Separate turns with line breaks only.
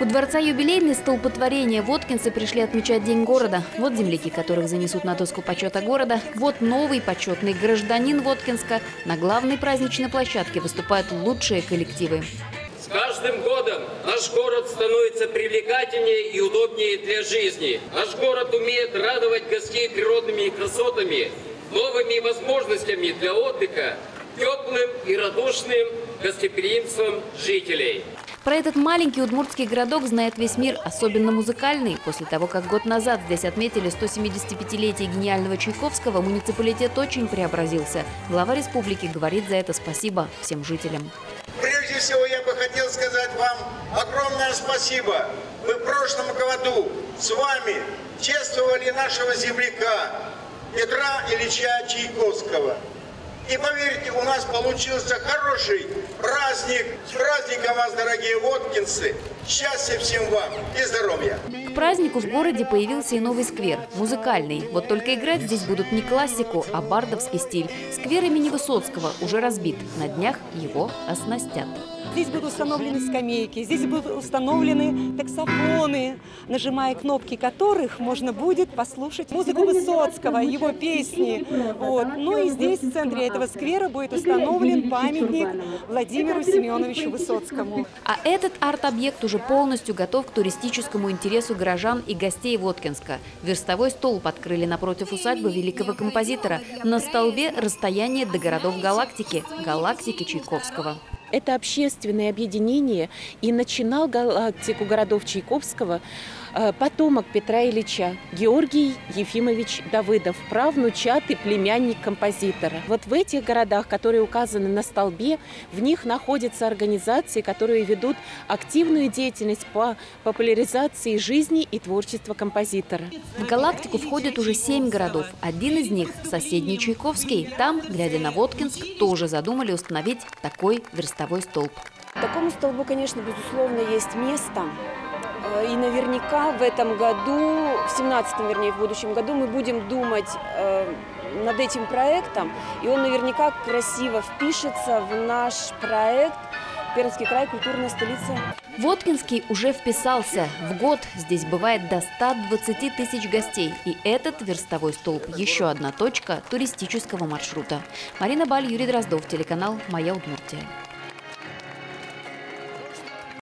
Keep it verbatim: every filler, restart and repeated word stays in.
Дворца юбилейный столпотворения воткинцы пришли отмечать День города. Вот земляки, которых занесут на доску почета города. Вот новый почетный гражданин Воткинска. На главной праздничной площадке выступают лучшие коллективы.
С каждым годом наш город становится привлекательнее и удобнее для жизни. Наш город умеет радовать гостей природными красотами, новыми возможностями для отдыха, теплым и радушным гостеприимством жителей.
Про этот маленький удмуртский городок знает весь мир, особенно музыкальный. После того, как год назад здесь отметили сто семидесятипятилетие гениального Чайковского, муниципалитет очень преобразился. Глава республики говорит за это спасибо всем жителям.
Прежде всего, я бы хотел сказать вам огромное спасибо. Мы в прошлом году с вами чествовали нашего земляка Петра Ильича Чайковского. И поверьте, у нас получился хороший праздник. С праздником вас, дорогие воткинцы! Счастья всем вам и здоровья!
К празднику в городе появился и новый сквер – музыкальный. Вот только играть здесь будут не классику, а бардовский стиль. Сквер имени Высоцкого уже разбит. На днях его оснастят.
Здесь будут установлены скамейки, здесь будут установлены таксофоны, нажимая кнопки которых можно будет послушать музыку Высоцкого, его песни. Вот. Ну и здесь, в центре этого сквера, будет установлен памятник Владимиру Семеновичу Высоцкому.
А этот арт-объект уже полностью готов к туристическому интересу горожан и гостей Воткинска. Верстовой столб открыли напротив усадьбы великого композитора. На столбе расстояние до городов галактики, галактики Чайковского.
Это общественное объединение, и начинал галактику городов Чайковского потомок Петра Ильича, Георгий Ефимович Давыдов, правнучат и племянник композитора. Вот в этих городах, которые указаны на столбе, в них находятся организации, которые ведут активную деятельность по популяризации жизни и творчества композитора.
В галактику входят уже семь городов. Один из них – соседний Чайковский. Там, глядя на Воткинск, тоже задумали установить такой верстовой столб.
Такому столбу, конечно, безусловно, есть место. И наверняка в этом году, в семнадцатом, вернее, в будущем году мы будем думать э, над этим проектом. И он наверняка красиво впишется в наш проект «Пермский край. Культурная столица».
Воткинский уже вписался. В год здесь бывает до ста двадцати тысяч гостей. И этот верстовой столб – еще одна точка туристического маршрута. Марина Баль, Юрий Дроздов, телеканал «Моя Удмуртия».